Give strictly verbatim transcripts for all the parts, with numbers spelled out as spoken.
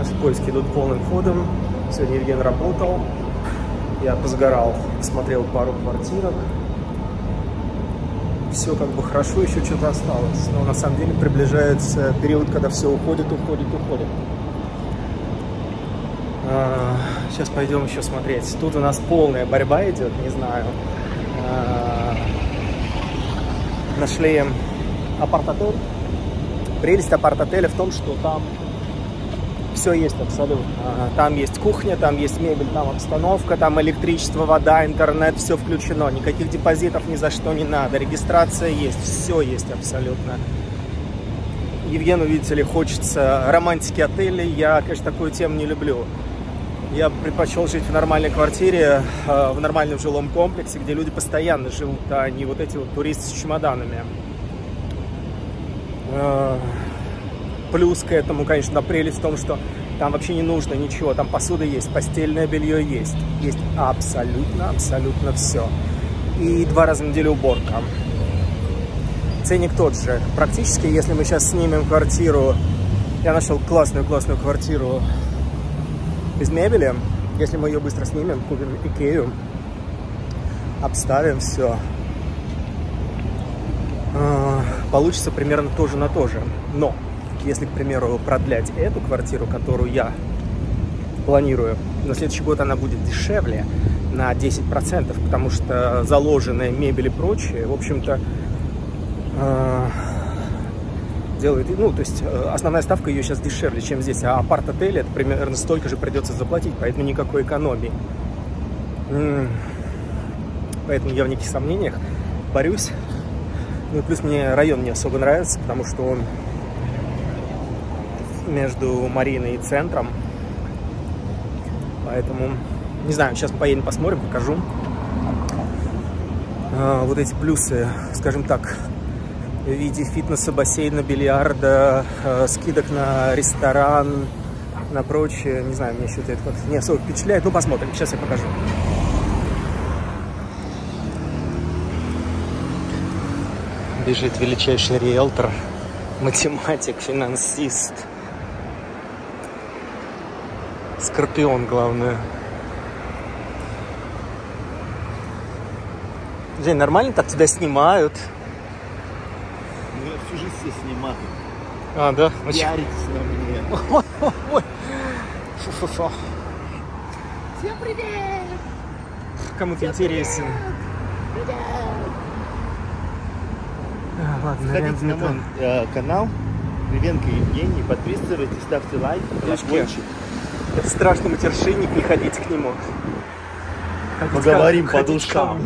Наши поиски идут полным ходом. Сегодня Евген работал. Я позагорал, смотрел пару квартирок. Все как бы хорошо, еще что-то осталось. Но на самом деле приближается период, когда все уходит, уходит, уходит. А, сейчас пойдем еще смотреть. Тут у нас полная борьба идет, не знаю. А, нашли апарт-отель. Прелесть апарт-отеля в том, что там все есть абсолютно. Там есть кухня, там есть мебель, там обстановка, там электричество, вода, интернет, все включено. Никаких депозитов ни за что не надо. Регистрация есть, все есть абсолютно. Евгену, видите ли, хочется романтики отелей. Я, конечно, такую тему не люблю. Я предпочел жить в нормальной квартире, в нормальном жилом комплексе, где люди постоянно живут, а не вот эти вот туристы с чемоданами. Плюс к этому, конечно, прелесть в том, что там вообще не нужно ничего. Там посуда есть, постельное белье есть. Есть абсолютно, абсолютно все. И два раза в неделю уборка. Ценник тот же. Практически, если мы сейчас снимем квартиру... Я нашел классную-классную квартиру без мебели. Если мы ее быстро снимем, купим Икею, обставим все, получится примерно тоже на то же. Но... Если, к примеру, продлять эту квартиру, которую я планирую, на следующий год она будет дешевле на десять процентов, потому что заложенная мебель и прочее, в общем-то, э, делает, ну, то есть основная ставка ее сейчас дешевле, чем здесь, а апарт-отель это примерно столько же придется заплатить, поэтому никакой экономии. Поэтому я в неких сомнениях борюсь. Ну и плюс мне район не особо нравится, потому что он между Мариной и центром, поэтому не знаю, сейчас поедем посмотрим, покажу а, вот эти плюсы, скажем так, в виде фитнеса, бассейна, бильярда, а, скидок на ресторан, на прочее, не знаю, мне что-то это как-то не особо впечатляет, ну посмотрим, сейчас я покажу. Бежит величайший риэлтор, математик, финансист. Скорпион, главное. Жень, нормально так тебя снимают? Ну, я всю жизнь все снимаю. А, да? Пиаритесь на мне. Ой, фу-фу-фу. Всем привет! Кому-то интересен. Привет! А, ладно, Сходите на мой э, канал Кривенко Евгений, подписывайтесь, ставьте лайк, колокольчик. Это страшный матершинник, не ходите к нему. Ходите Поговорим ко, по душам.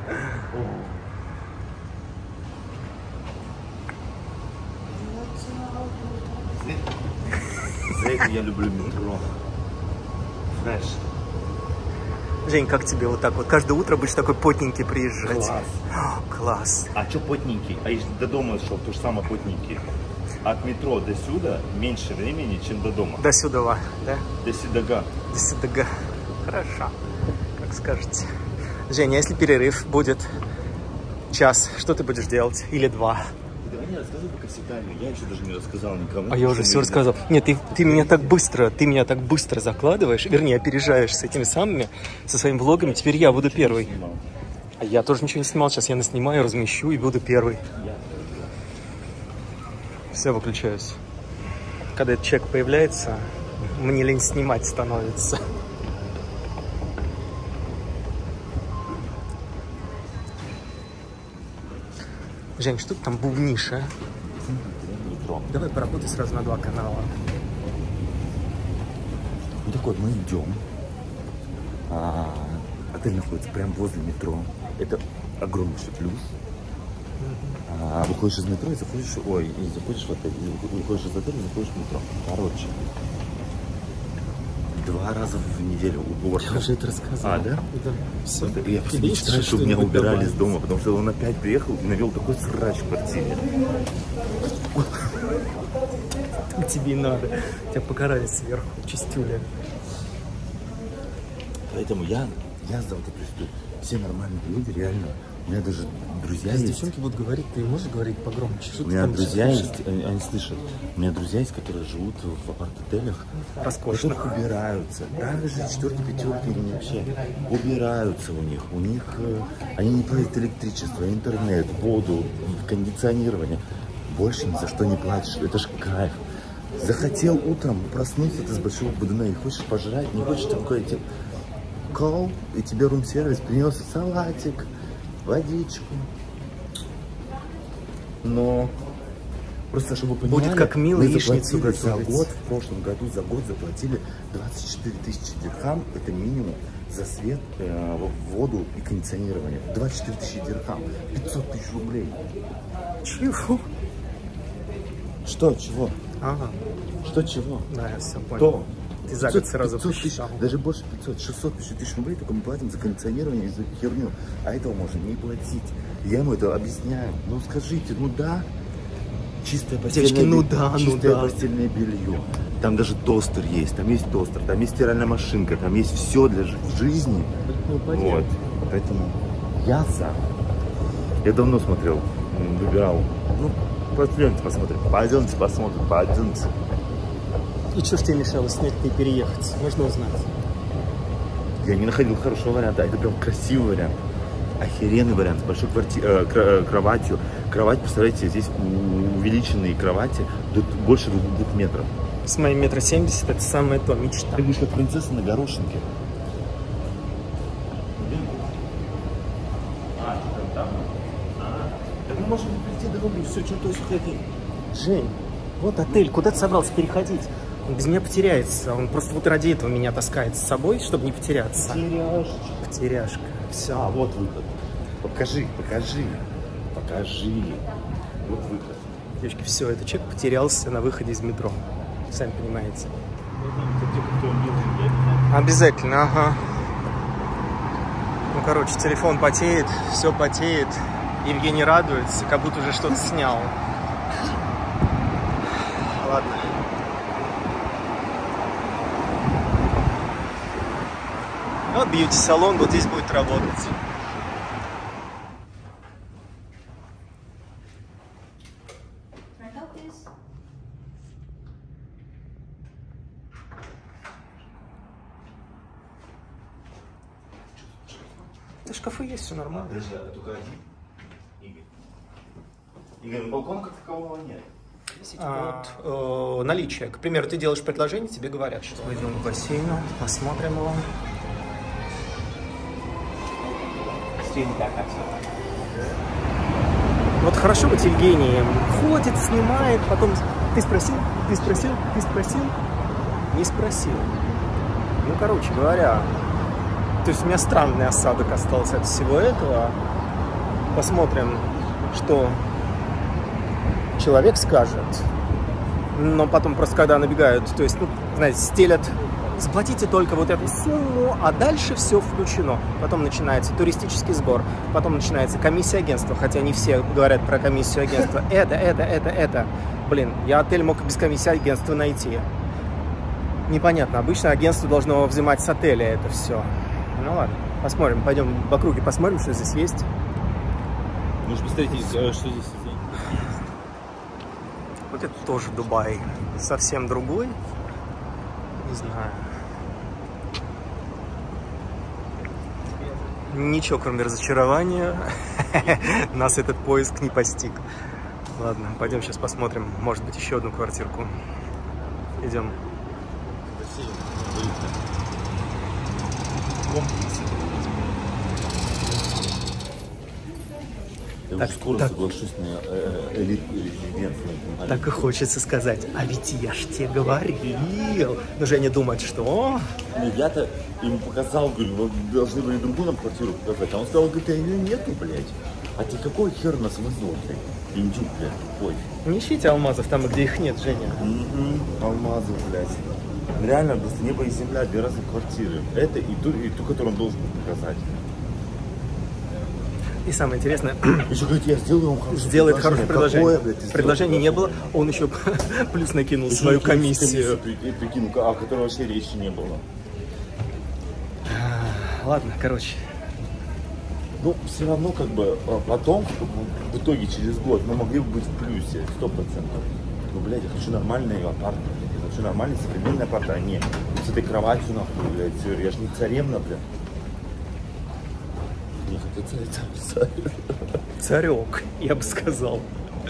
За это я люблю метро. Знаешь. Жень, как тебе вот так вот? Каждое утро будешь такой потненький приезжать. Класс. О, класс. А что потненький? А если до дома шел, то же самое потненький. От метро до сюда меньше времени, чем до дома. До сюда, да? До сюда. До сюда. Хорошо. Как скажете. Женя, если перерыв будет час, что ты будешь делать? Или два? Давай не рассказывай пока все тайны. Я еще даже не рассказал никому. А я уже все рассказал. Нет, ты, ты меня так быстро, ты меня так быстро закладываешь, вернее, опережаешь с этими самыми, со своими влогами. Теперь я буду первый. А я тоже ничего не снимал. Сейчас я наснимаю, размещу и буду первый. Все, выключаюсь. Когда этот человек появляется, мне лень снимать становится. Жень, что ты там бубнишь, а? Давай поработай сразу на два канала. Ну так вот, мы идем. А, отель находится прямо возле метро. Это огромнейший плюс. А, выходишь из метро и заходишь, ой, и заходишь в отель, и выходишь из отеля и заходишь в метро. Короче, два раза в неделю уборка. Я уже это рассказывал. А, да? Да. Все. Я просто мечтаю, чтобы меня убирали из дома, потому что он опять приехал и навел такой срач в квартире. Тебе и надо. Тебя покарали сверху, чистюля. Поэтому я, я за вот эту историю. Все нормальные люди реально У меня даже друзья Сейчас есть. девчонки будут говорить, ты можешь говорить погромче? Что У ты меня там друзья слышишь? есть, они, они слышат. У меня друзья есть, которые живут в апарт-отелях. Роскошных. Которых убираются. Даже четверки, пятерки, они вообще убираются у них. У них э, они не платят электричество, интернет, воду, кондиционирование. Больше ни за что не платишь. Это ж кайф. Захотел утром проснуться ты с большого будуна и хочешь пожрать, не хочешь такое, типа, кол, и тебе рум-сервис принес салатик, водичку. Но просто, чтобы вы понимали, Будет как мило мы яичницу заплатили за готовить. год, в прошлом году за год заплатили двадцать четыре тысячи дирхам, это минимум, за свет, э, воду и кондиционирование. двадцать четыре тысячи дирхам, пятьсот тысяч рублей. Чего? Что, чего? Ага. Что, чего? Да, я все понял. То. Ты за год сразу пятьсот тысяч, посчитал. даже больше пятьсот, шестьсот тысяч рублей только мы платим за кондиционирование и за херню. А этого можно не платить. Я ему это объясняю. Ну скажите, ну да. Чистое постельное, Девочки, ну белье, да, ну чистое да. постельное белье. Там даже тостер есть, там есть тостер, там есть стиральная машинка, там есть все для жи- жизни. Ну, Вот. Поэтому я за. Я давно смотрел, м, выбирал. Ну, пойдемте посмотрим. Пойдемте посмотрим, пойдемте. И что ж тебе мешало снять и переехать? Можно узнать. Я не находил хорошего варианта, а это прям красивый вариант. Охеренный вариант, с большой кварти... э, кра- кроватью. Кровать, представляете, здесь у- увеличенные кровати до больше двух, двух метров. С моим метр семьдесят это самое то, мечта. Ты будешь как принцесса на горошинке. А, что там? А, так мы можем прийти дорогу, все, что то есть хотим. Жень, вот отель, куда ты собрался переходить? Он без меня потеряется. Он просто вот ради этого меня таскает с собой, чтобы не потеряться. Потеряшечка. Потеряшка. Все. А, вот выход. Покажи, покажи. Покажи. Вот выход. Девочки, все, этот человек потерялся на выходе из метро. Сами понимаете. Обязательно, ага. Ну, короче, телефон потеет, все потеет. Евгений радуется, как будто уже что-то снял. Ладно. Вот бьюти-салон, вот здесь будет работать. Да, шкафы есть, все нормально. Подожди, а только один? Игорь. Игорь, на балкона как такового нет. А, вот, э, наличие. К примеру, ты делаешь предложение, тебе говорят, что пойдем к бассейну, посмотрим его. Вот хорошо быть Евгением. Ходит, снимает, потом ты спросил, ты спросил, ты спросил, не спросил. Ну, короче говоря, то есть у меня странный осадок остался от всего этого. Посмотрим, что человек скажет. Но потом просто когда набегают, то есть, ну, знаете, стелят, заплатите только вот эту сумму, а дальше все включено. Потом начинается туристический сбор, потом начинается комиссия агентства, хотя не все говорят про комиссию агентства. Это, это, это, это. Блин, я отель мог без комиссии агентства найти. Непонятно, обычно агентство должно взимать с отеля это все. Ну ладно, посмотрим, пойдем в округе посмотрим, что здесь есть. Может, посмотрите, что здесь есть. Вот это тоже Дубай. Совсем другой. Не знаю. Ничего, кроме разочарования, нас этот поиск не постиг. Ладно, пойдем сейчас посмотрим. Может быть, еще одну квартирку. Идем. Я Так, уже скоро так. соглашусь на э, элитную резиденцию. Так и хочется сказать, а ведь я ж тебе говорил. Но Женя думает, что... О, Ну, я-то ему показал, говорю, вы должны были другую нам квартиру показать. А он сказал, говорит, а ее нету, блядь. А ты какой хер нас вызвал, блядь? Индюк, блядь, тупой. не ищите алмазов там, где их нет, Женя. Угу. Алмазы, блядь. Реально, просто небо и земля, две разные квартиры. Это и ту, и ту, которую он должен был показать. И самое интересное, Еще говорит, я сделаю вам хорошее сделает хорошее предложение. Какое, блядь, ты сделал? Предложения не было, он еще плюс накинул Еще свою какие-то комиссию. комиссии, Прикинь, о которой вообще речи не было. Ладно, короче, Ну, все равно, как бы, потом, в итоге, через год, мы могли бы быть в плюсе, сто процентов. Ну, блядь, я хочу нормальный апарт, я хочу нормальный современный апарт, а не с этой кроватью, нахуй, блядь, я же не царевна, блядь. Не хочу царь, царь. Царек, я бы сказал.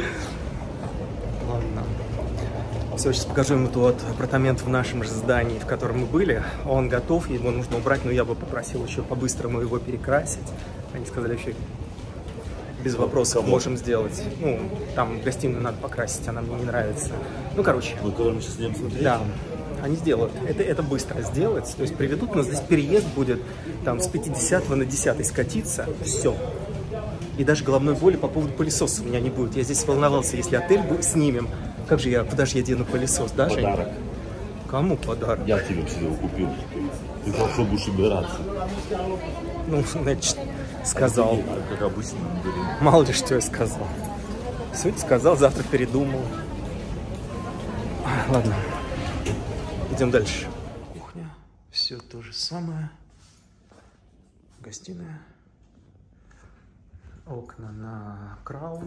Ладно. Все, сейчас покажу ему тот апартамент в нашем же здании, в котором мы были. Он готов, его нужно убрать, но я бы попросил еще по-быстрому его перекрасить. Они сказали, еще без вопросов можем сделать. Ну, там гостиную надо покрасить, она мне не нравится. Ну, короче. Ну, когда мы сейчас идем смотреть? Да, они сделают. Это, это быстро сделать. То есть приведут, но здесь переезд будет там с пятидесятого на десятый скатиться. Все. И даже головной боли по поводу пылесоса у меня не будет. Я здесь волновался, если отель снимем. Как же я, куда же я дену пылесос, да, Жень? Подарок. Кому подарок? Я тебе себе его купил. Ты хорошо будешь убираться. Ну, значит, сказал. А как обычно. Мало ли, что я сказал. Сегодня сказал, завтра передумал. Ладно. Идем дальше. Кухня. Все то же самое. Гостиная. Окна на краун.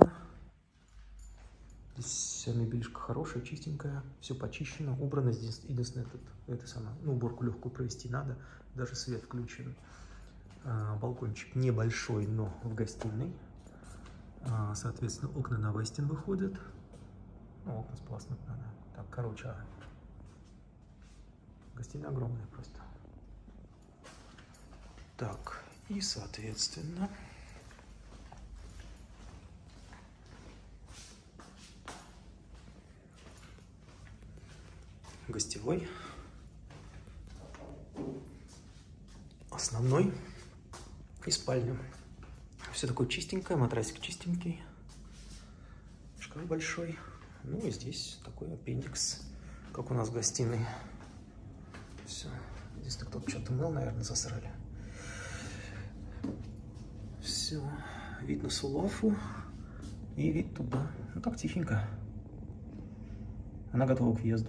Здесь мебелишка хорошая, чистенькая, все почищено, убрано. Здесь единственное, этот, это самое, ну, уборку легкую провести надо, даже свет включен. А, балкончик небольшой, но в гостиной. А, соответственно, окна на Вестин выходят. Ну, окна сполоснуть надо. Так, короче, а... гостиная огромная просто. Так, и соответственно... гостевой, основной и спальня. Все такое чистенькое, матрасик чистенький, шкаф большой. Ну и здесь такой аппендикс, как у нас в гостиной. Все. Здесь кто-то что-то мыл, наверное, засрали. Все. Вид на Сулафу и вид туда. Ну так тихенько. Она готова к въезду.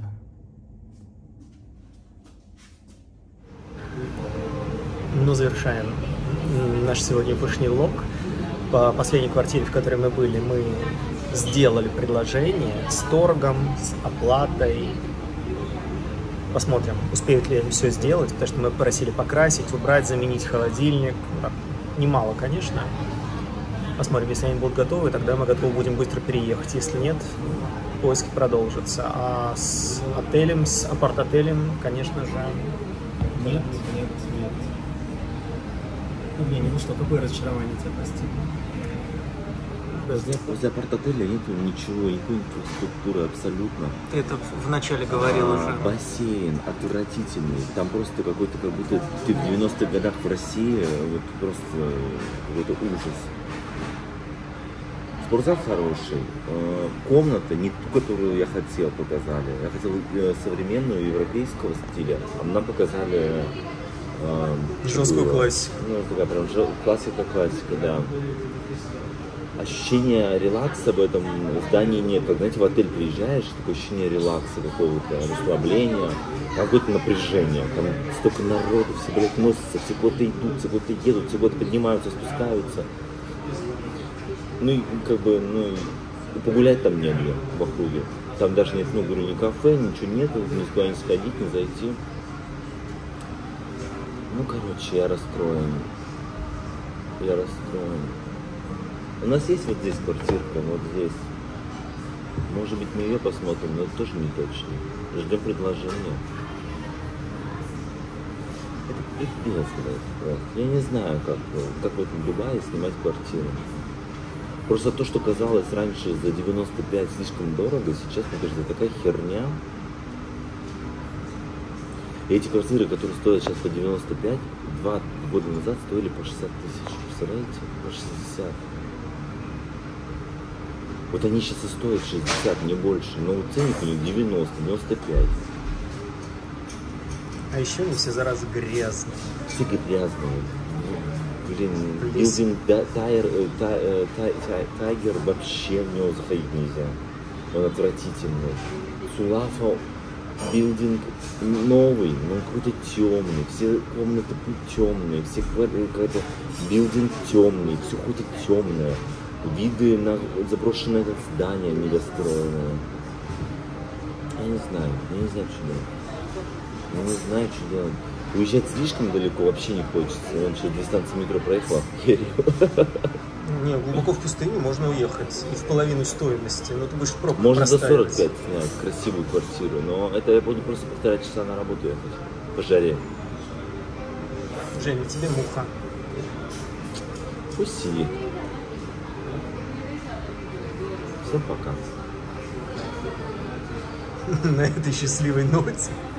Ну, завершаем наш сегодняшний влог. По последней квартире, в которой мы были, мы сделали предложение с торгом, с оплатой. Посмотрим, успеют ли они все сделать, потому что мы просили покрасить, убрать, заменить холодильник. Ну, так, немало, конечно. Посмотрим, если они будут готовы, тогда мы готовы будем быстро переехать. Если нет, поиски продолжатся. А с отелем, с апарт-отелем, конечно же, нет, нет, нет. Евгений, ну что, какое разочарование тебя постигло? Возле, возле апарт-отеля нету ничего, никакой инфраструктуры абсолютно. Ты это вначале говорил а, уже. Бассейн отвратительный. Там просто какой-то, как будто ты в девяностых годах в России, вот просто какой-то ужас. Спортзал хороший, комната не ту, которую я хотел, показали. Я хотел современную, европейского стиля, а нам показали э, жесткую классику. Ну, такая прям классика-классика, да. Ощущения релакса в этом здании нет. Как, знаете, в отель приезжаешь, такое ощущение релакса какого-то, расслабления, какое-то напряжение. Там столько народу, все, блядь, носятся, все куда-то идут, все куда-то едут, все куда-то поднимаются, спускаются. Ну и как бы, ну погулять там негде в округе. Там даже нет, ну говорю, ни кафе, ничего нету, никуда не сходить, не зайти. Ну короче, я расстроен. Я расстроен. У нас есть вот здесь квартирка, вот здесь. Может быть, мы ее посмотрим, но это тоже не точно. Ждем предложения. Это пипец, блядь. Я не знаю, как, как в этом Дубае снимать квартиру. Просто то, что казалось раньше за девяносто пять слишком дорого, сейчас, мне кажется, такая херня. И эти квартиры, которые стоят сейчас по девяносто пять, два года назад стоили по шестьдесят тысяч. Представляете? По шестьдесят. Вот они сейчас и стоят шестьдесят, не больше. Но вот ценник у них девяносто, девяносто пять. А еще они все заразы грязные. Все грязные. Блин, Building Tiger вообще в него заходить нельзя. Он отвратительный. Сулафа билдинг новый, но какой-то темный, все комнаты темные, все какой-то билдинг темный, все какое-то темное, виды на заброшенное здание недостроенное. Я не знаю, я не знаю, что делать. Я не знаю, что делать. Уезжать слишком далеко вообще не хочется. Я вообще две станции метро проехала, охерел. Не, глубоко в пустыню можно уехать и в половину стоимости, но ты будешь в пробку можно за сорок простаивать. пять снять красивую квартиру, но это я буду просто полтора часа на работу ехать по жаре. Женя, тебе муха. Пусть сидит. Всем пока. На этой счастливой ноте.